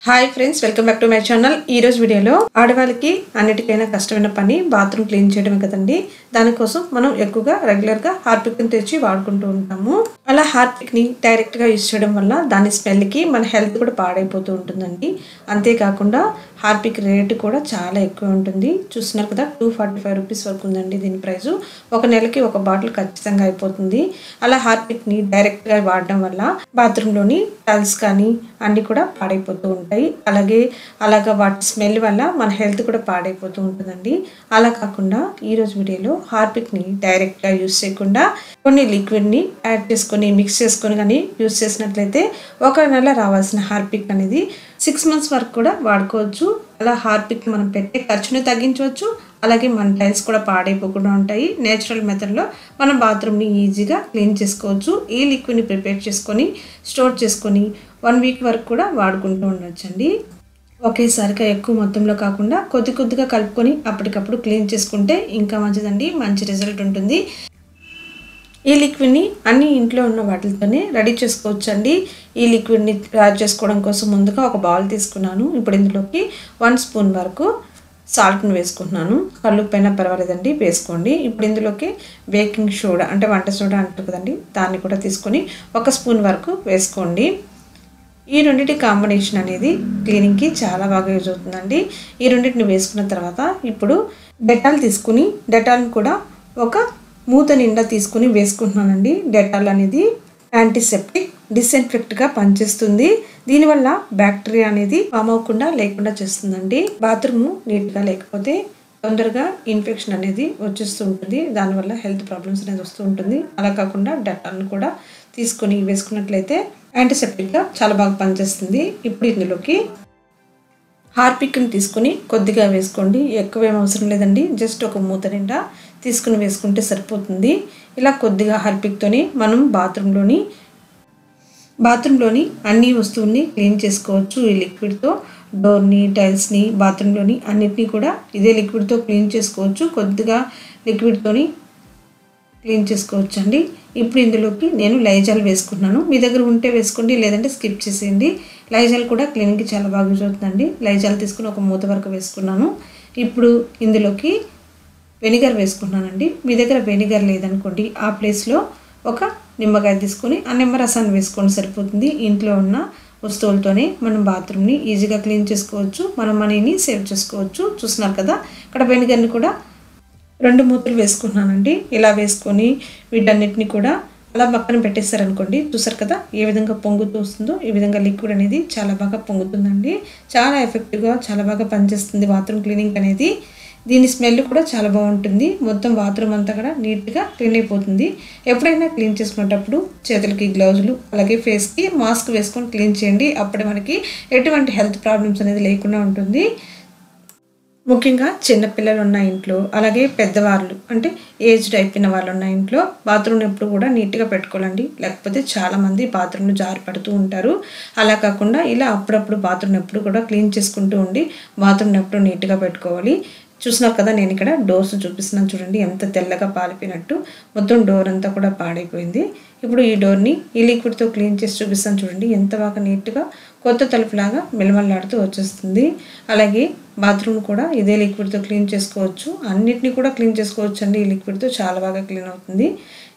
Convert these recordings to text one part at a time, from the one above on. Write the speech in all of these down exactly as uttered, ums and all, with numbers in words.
Hi friends, welcome back to my channel. ఈ రోజు వీడియోలో ఆడవాళ్ళకి అన్నిటికైనా కష్టమైన పని బాత్రూమ్ క్లీన్ చేయడమే కదండి. దానికోసం మనం ఎక్కువగా రెగ్యులర్గా హార్పిక్ని తెచ్చి వాడుకుంటూ ఉంటాము. అలా హార్పిక్ని డైరెక్ట్గా యూజ్ చేయడం వల్ల దాని స్మెల్కి మన హెల్త్ కూడా పాడైపోతూ ఉంటుందండి. అంతేకాకుండా హార్పిక్ రేటు కూడా చాలా ఎక్కువ ఉంటుంది. చూస్తున్నారు కదా, టూ ఫార్టీ ఫైవ్ రూపీస్ వరకు ఉందండి దీని ప్రైజు. ఒక నెలకి ఒక బాటిల్ ఖచ్చితంగా అయిపోతుంది. అలా హార్పిక్ని డైరెక్ట్గా వాడడం వల్ల బాత్రూంలోని టైల్స్ కానీ అన్నీ కూడా పాడైపోతూ ఉంటాయి. అలాగే అలాగా వాటి స్మెల్ వల్ల మన హెల్త్ కూడా పాడైపోతూ ఉంటుందండి. అలా కాకుండా ఈరోజు వీడియోలో హార్పిక్ని డైరెక్ట్గా యూజ్ చేయకుండా కొన్ని లిక్విడ్ని యాడ్ చేసుకొని మిక్స్ చేసుకొని కానీ యూజ్ చేసినట్లయితే ఒక నెల రావాల్సిన హార్పిక్ అనేది సిక్స్ మంత్స్ వరకు కూడా వాడుకోవచ్చు. అలా హార్పిక్ మనం పెట్టే ఖర్చుని తగ్గించవచ్చు. అలాగే మన టైల్స్ కూడా పాడైపోకుండా ఉంటాయి. నేచురల్ మెథడ్లో మనం బాత్రూమ్ని ఈజీగా క్లీన్ చేసుకోవచ్చు. ఈ లిక్విడ్ని ప్రిపేర్ చేసుకొని స్టోర్ చేసుకొని వన్ వీక్ వరకు కూడా వాడుకుంటూ ఉండొచ్చండి. ఒకేసారిగా ఎక్కువ మొత్తంలో కాకుండా కొద్ది కొద్దిగా కలుపుకొని అప్పటికప్పుడు క్లీన్ చేసుకుంటే ఇంకా మంచిదండి, మంచి రిజల్ట్ ఉంటుంది. ఈ లిక్విడ్ని అన్ని ఇంట్లో ఉన్న వాటితోనే రెడీ చేసుకోవచ్చు అండి. ఈ లిక్విడ్ని తయారు చేసుకోవడం కోసం ముందుగా ఒక బౌల్ తీసుకున్నాను. ఇప్పుడు ఇందులోకి వన్ స్పూన్ వరకు సాల్ట్ని వేసుకుంటున్నాను. కల్లుప్పైనా పర్వాలేదండి, వేసుకోండి. ఇప్పుడు ఇందులోకి బేకింగ్ సోడా అంటే వంట సోడా అంటారు కదండి, దాన్ని కూడా తీసుకొని ఒక స్పూన్ వరకు వేసుకోండి. ఈ రెండింటి కాంబినేషన్ అనేది క్లీనింగ్కి చాలా బాగా యూజ్ అవుతుందండి. ఈ రెండింటిని వేసుకున్న తర్వాత ఇప్పుడు డెటాల్ తీసుకుని డెటాల్ని కూడా ఒక మూత నిండా తీసుకుని వేసుకుంటున్నానండి. డెటాల్ అనేది యాంటీసెప్టిక్ డిస్ఇన్ఫెక్ట్గా పనిచేస్తుంది. దీనివల్ల బ్యాక్టీరియా అనేది ఫామ్ అవ్వకుండా లేకుండా చేస్తుందండి. బాత్రూమ్ నీట్గా లేకపోతే తొందరగా ఇన్ఫెక్షన్ అనేది వచ్చేస్తూ ఉంటుంది. దానివల్ల హెల్త్ ప్రాబ్లమ్స్ అనేది వస్తూ ఉంటుంది. అలా కాకుండా డెటాల్ని కూడా తీసుకొని వేసుకున్నట్లయితే యాంటీసెప్టిక్గా చాలా బాగా పనిచేస్తుంది. ఇప్పుడు ఇందులోకి హార్పిక్ని తీసుకుని కొద్దిగా వేసుకోండి, ఎక్కువ ఏం అవసరం లేదండి. జస్ట్ ఒక మూత నిండా తీసుకుని వేసుకుంటే సరిపోతుంది. ఇలా కొద్దిగా హార్పిక్తోని మనం బాత్రూంలోని బాత్రూంలోని అన్ని వస్తువుల్ని క్లీన్ చేసుకోవచ్చు. ఈ లిక్విడ్తో డోర్ని, టైల్స్ని, బాత్రూంలోని అన్నిటినీ కూడా ఇదే లిక్విడ్తో క్లీన్ చేసుకోవచ్చు. కొద్దిగా లిక్విడ్తోని క్లీన్ చేసుకోవచ్చు అండి. ఇప్పుడు ఇందులోకి నేను లైజాల్ వేసుకుంటున్నాను. మీ దగ్గర ఉంటే వేసుకోండి, లేదంటే స్కిప్ చేసేయండి. లైజాల్ కూడా క్లీనింగ్కి చాలా బాగా యూజ్ అవుతుందండి. లైజాల్ తీసుకుని ఒక మూత వరకు వేసుకున్నాను. ఇప్పుడు ఇందులోకి వెనిగర్ వేసుకున్నానండి. మీ దగ్గర వెనిగర్ లేదనుకోండి, ఆ ప్లేస్లో ఒక నిమ్మకాయ తీసుకొని ఆ నిమ్మరసాన్ని వేసుకొని సరిపోతుంది. ఇంట్లో ఉన్న వస్తువులతోనే మనం బాత్రూమ్ని ఈజీగా క్లీన్ చేసుకోవచ్చు. మన మనీని సేవ్ చేసుకోవచ్చు. చూస్తున్నారు కదా, ఇక్కడ వెనిగర్ని కూడా రెండు మూతలు వేసుకుంటున్నానండి. ఇలా వేసుకొని వీటన్నిటిని కూడా అలా పక్కన పెట్టేస్తారనుకోండి. చూసారు కదా ఏ విధంగా పొంగుతూ వస్తుందో, ఈ విధంగా లిక్విడ్ అనేది చాలా బాగా పొంగుతుందండి. చాలా ఎఫెక్టివ్గా చాలా బాగా పనిచేస్తుంది బాత్రూమ్ క్లీనింగ్ అనేది. దీని స్మెల్ కూడా చాలా బాగుంటుంది. మొత్తం బాత్రూమ్ అంతా కూడా నీట్గా క్లీన్ అయిపోతుంది. ఎప్పుడైనా క్లీన్ చేసుకునేటప్పుడు చేతులకి గ్లౌజులు అలాగే ఫేస్కి మాస్క్ వేసుకొని క్లీన్ చేయండి. అప్పుడే మనకి ఎటువంటి హెల్త్ ప్రాబ్లమ్స్ అనేది లేకుండా ఉంటుంది. ముఖ్యంగా చిన్నపిల్లలు ఉన్న ఇంట్లో అలాగే పెద్దవాళ్ళు అంటే ఏజ్డ్ అయిపోయిన వాళ్ళు ఉన్న ఇంట్లో బాత్రూమ్ ఎప్పుడు కూడా నీట్గా పెట్టుకోవాలండి. లేకపోతే చాలామంది బాత్రూమ్ను జారి పడుతూ ఉంటారు. అలా కాకుండా ఇలా అప్పుడప్పుడు బాత్రూమ్ ఎప్పుడు కూడా క్లీన్ చేసుకుంటూ ఉండి బాత్రూమ్ని ఎప్పుడు నీట్గా పెట్టుకోవాలి. చూస్తున్నారు కదా, నేను ఇక్కడ డోర్స్ చూపిస్తున్నాను చూడండి, ఎంత తెల్లగా పాలిపోయినట్టు మొత్తం డోర్ అంతా కూడా పాడైపోయింది. ఇప్పుడు ఈ డోర్ని ఈ లిక్విడ్తో క్లీన్ చేసి చూపిస్తాను చూడండి, ఎంత బాగా నీట్గా కొత్త తలుపులాగా మెలమల్లాడుతూ వచ్చేస్తుంది. అలాగే బాత్రూమ్ కూడా ఇదే లిక్విడ్తో క్లీన్ చేసుకోవచ్చు. అన్నిటినీ కూడా క్లీన్ చేసుకోవచ్చు అండి. ఈ లిక్విడ్తో చాలా బాగా క్లీన్ అవుతుంది.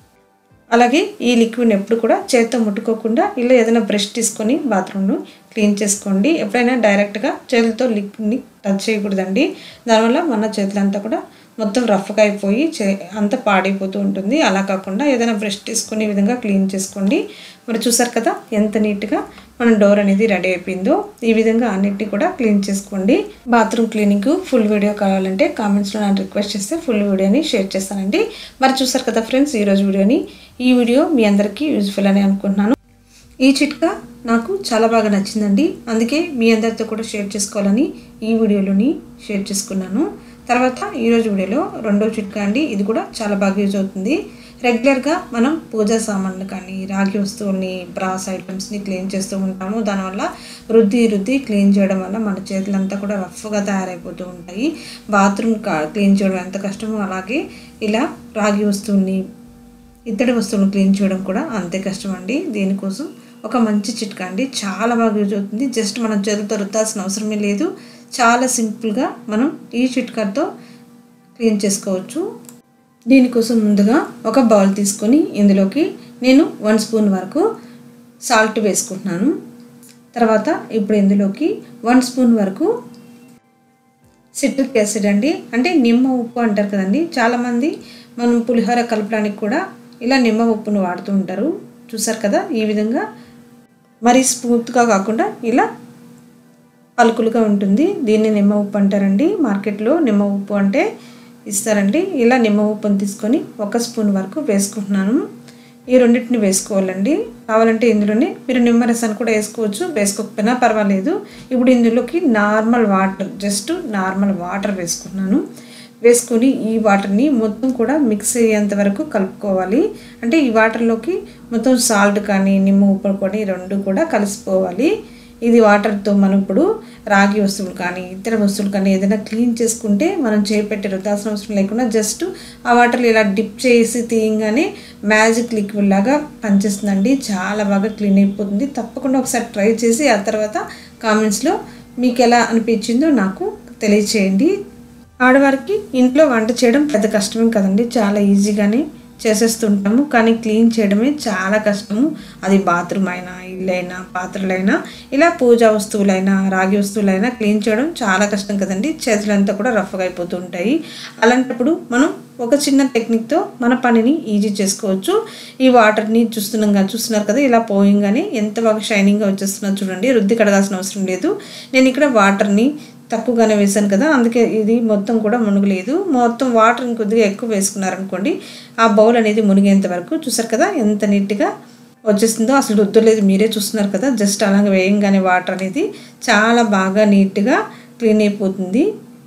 అలాగే ఈ లిక్విడ్ని ఎప్పుడు కూడా చేత్తో ముట్టుకోకుండా ఇలా ఏదైనా బ్రష్ తీసుకొని బాత్రూమ్ను క్లీన్ చేసుకోండి. ఎప్పుడైనా డైరెక్ట్గా చేతులతో లిక్విడ్ని టచ్ చేయకూడదండి. దానివల్ల మన చేతులంతా కూడా మొత్తం రఫ్గా అయిపోయి చే అంతా పాడైపోతూ ఉంటుంది. అలా కాకుండా ఏదైనా బ్రష్ తీసుకొని ఈ విధంగా క్లీన్ చేసుకోండి. మరి చూసారు కదా ఎంత నీట్గా మన డోర్ అనేది రెడీ అయిపోయిందో. ఈ విధంగా అన్నిటినీ కూడా క్లీన్ చేసుకోండి. బాత్రూమ్ క్లీనింగ్ ఫుల్ వీడియో కావాలంటే కామెంట్స్లో నన్ను రిక్వెస్ట్ చేస్తే ఫుల్ వీడియోని షేర్ చేస్తానండి. మరి చూసారు కదా ఫ్రెండ్స్ ఈరోజు వీడియోని. ఈ వీడియో మీ అందరికీ యూజ్ఫుల్ అని అనుకుంటున్నాను. ఈ చిట్కా నాకు చాలా బాగా నచ్చిందండి. అందుకే మీ అందరితో కూడా షేర్ చేసుకోవాలని ఈ వీడియోలోని షేర్ చేసుకున్నాను. తర్వాత ఈరోజు వీడియోలో రెండో చిట్కా అండి. ఇది కూడా చాలా బాగా యూజ్ అవుతుంది. రెగ్యులర్గా మనం పూజా సామాన్లు కానీ రాగి వస్తువుల్ని బ్రాస్ ఐటమ్స్ని క్లీన్ చేస్తూ ఉంటాము. దానివల్ల రుద్ది రుద్ది క్లీన్ చేయడం వల్ల మన చేతులంతా కూడా రఫ్గా తయారైపోతూ ఉంటాయి. బాత్రూమ్ క్లీన్ చేయడం ఎంత కష్టమో అలాగే ఇలా రాగి వస్తువుల్ని ఇత్తడి వస్తువులను క్లీన్ చేయడం కూడా అంతే కష్టం అండి. దీనికోసం ఒక మంచి చిట్కా అండి. చాలా బాగా యూజ్ అవుతుంది. జస్ట్ మనం చేతులతో రుద్దాల్సిన అవసరమే లేదు. చాలా సింపుల్గా మనం ఈ చిట్కాతో క్లీన్ చేసుకోవచ్చు. దీనికోసం ముందుగా ఒక బౌల్ తీసుకొని ఇందులోకి నేను వన్ స్పూన్ వరకు సాల్ట్ వేసుకుంటున్నాను. తర్వాత ఇప్పుడు ఇందులోకి వన్ స్పూన్ వరకు సిట్రిక్ యాసిడ్ అండి, అంటే నిమ్మ ఉప్పు అంటారు కదండి. చాలామంది మనం పులిహోర కలపడానికి కూడా ఇలా నిమ్మ ఉప్పును వాడుతూ ఉంటారు. చూసారు కదా, ఈ విధంగా మరీ స్మూత్గా కాకుండా ఇలా పలుకులుగా ఉంటుంది. దీన్ని నిమ్మ ఉప్పు అంటారండి. మార్కెట్లో నిమ్మ ఉప్పు అంటే ఇస్తారండి. ఇలా నిమ్మ ఉప్పును తీసుకొని ఒక స్పూన్ వరకు వేసుకుంటున్నాను. ఈ రెండింటిని వేసుకోవాలండి. కావాలంటే ఇందులోనే మీరు నిమ్మరసాన్ని కూడా వేసుకోవచ్చు, వేసుకోకపోయినా పర్వాలేదు. ఇప్పుడు ఇందులోకి normal water, just normal water వేసుకున్నాను. వేసుకొని ఈ వాటర్ని మొత్తం కూడా మిక్స్ అయ్యేంత వరకు కలుపుకోవాలి. అంటే ఈ వాటర్లోకి మొత్తం సాల్ట్ కానీ నిమ్మ ఉప్పు కానీ రెండు కూడా కలిసిపోవాలి. ఇది వాటర్తో మనం ఇప్పుడు రాగి వస్తువులు కానీ ఇతర వస్తువులు కానీ ఏదైనా క్లీన్ చేసుకుంటే మనం చేపెట్టి రుద్దాల్సిన అవసరం లేకుండా జస్ట్ ఆ వాటర్లో ఇలా డిప్ చేసి తీయంగానే మ్యాజిక్ లిక్విడ్ లాగా పనిచేస్తుందండి. చాలా బాగా క్లీన్ అయిపోతుంది. తప్పకుండా ఒకసారి ట్రై చేసి ఆ తర్వాత కామెంట్స్లో మీకు ఎలా అనిపించిందో నాకు తెలియచేయండి. ఆడవారికి ఇంట్లో వంట చేయడం పెద్ద కష్టమే కదండి, చాలా ఈజీగానే చేసేస్తుంటాము. కానీ క్లీన్ చేయడమే చాలా కష్టము. అది బాత్రూమ్ అయినా, ఇల్లైనా, పాత్రలైనా, ఇలా పూజా వస్తువులైనా, రాగి వస్తువులైనా క్లీన్ చేయడం చాలా కష్టం కదండి. చేతులంతా కూడా రఫ్గా అయిపోతూ ఉంటాయి. అలాంటప్పుడు మనం ఒక చిన్న టెక్నిక్తో మన పనిని ఈజీ చేసుకోవచ్చు. ఈ వాటర్ని చూస్తున్నాం కదా, చూస్తున్నారు కదా, ఇలా పోయంగానే ఎంత బాగా షైనింగ్గా వచ్చేస్తున్నా చూడండి. రుద్ది కడగాల్సిన అవసరం లేదు. నేను ఇక్కడ వాటర్ని తక్కువగానే వేసాను కదా, అందుకే ఇది మొత్తం కూడా మునగలేదు. మొత్తం వాటర్ కొద్దిగా ఎక్కువ వేసుకున్నారనుకోండి, ఆ బౌల్ అనేది మునిగేంత వరకు చూసారు కదా ఎంత నీట్గా వచ్చేస్తుందో. అసలు రుద్దలేదు, మీరే చూస్తున్నారు కదా. జస్ట్ అలాగే వేయంగానే వాటర్ అనేది చాలా బాగా నీట్గా క్లీన్ అయిపోతుంది.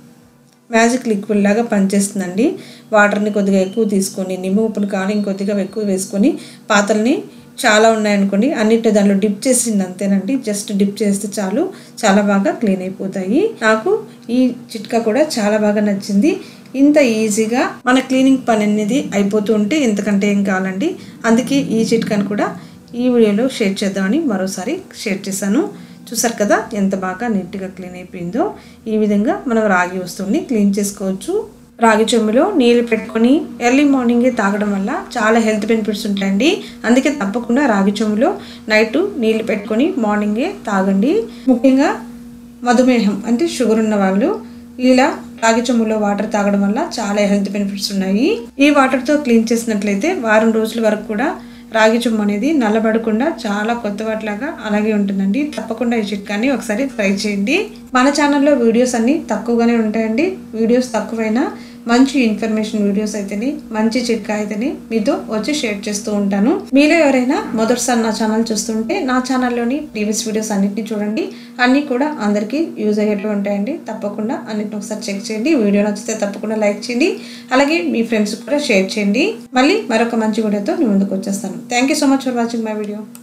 మ్యాజిక్ లిక్విడ్ లాగా పనిచేస్తుందండి. వాటర్ని కొద్దిగా ఎక్కువ తీసుకొని నిమ్మ ఉప్పును కానీ ఇంకొద్దిగా ఎక్కువ వేసుకొని పాత్రల్ని చాలా ఉన్నాయనుకోండి అన్నిటి దాంట్లో డిప్ చేసింది అంతేనండి. జస్ట్ డిప్ చేస్తే చాలు, చాలా బాగా క్లీన్ అయిపోతాయి. నాకు ఈ చిట్కా కూడా చాలా బాగా నచ్చింది. ఇంత ఈజీగా మన క్లీనింగ్ పని అనేది అయిపోతూ ఉంటే ఇంతకంటే ఏం కావాలండి. అందుకే ఈ చిట్కాను కూడా ఈ వీడియోలో షేర్ చేద్దామని మరోసారి షేర్ చేశాను. చూసారు కదా ఎంత బాగా నీట్గా క్లీన్ అయిపోయిందో. ఈ విధంగా మనం రాగి వస్తువుని క్లీన్ చేసుకోవచ్చు. రాగి చెంబులో నీళ్ళు పెట్టుకొని ఎర్లీ మార్నింగే తాగడం వల్ల చాలా హెల్త్ బెనిఫిట్స్ ఉంటాయండి. అందుకే తప్పకుండా రాగి చెంబులో నైట్ నీళ్ళు పెట్టుకొని మార్నింగే తాగండి. ముఖ్యంగా మధుమేహం అంటే షుగర్ ఉన్న వాళ్ళు ఇలా రాగి చెంబులో వాటర్ తాగడం వల్ల చాలా హెల్త్ బెనిఫిట్స్ ఉన్నాయి. ఈ వాటర్తో క్లీన్ చేసినట్లయితే వారం రోజుల వరకు కూడా రాగి చెంబు అనేది నల్లబడకుండా చాలా కొత్త వాటిలాగా అలాగే ఉంటుందండి. తప్పకుండా ఈ చిట్కాని ఒకసారి ట్రై చేయండి. మన ఛానల్లో వీడియోస్ అన్నీ తక్కువగానే ఉంటాయండి. వీడియోస్ తక్కువైనా మంచి ఇన్ఫర్మేషన్ వీడియోస్ అయితేనే, మంచి చిట్కా అయితేనే మీతో వచ్చి షేర్ చేస్తూ ఉంటాను. మీలో ఎవరైనా మొదటిసారి నా ఛానల్ చూస్తుంటే నా ఛానల్లోని ప్రీవియస్ వీడియోస్ అన్నిటిని చూడండి. అన్నీ కూడా అందరికీ యూజ్ అయ్యేట్టు ఉంటాయండి. తప్పకుండా అన్నిటిని ఒకసారి చెక్ చేయండి. వీడియో నచ్చితే తప్పకుండా లైక్ చేయండి. అలాగే మీ ఫ్రెండ్స్ కూడా షేర్ చేయండి. మళ్ళీ మరొక మంచి వీడియోతో మీ ముందుకు వచ్చేస్తాను. Thank you so much for watching my video.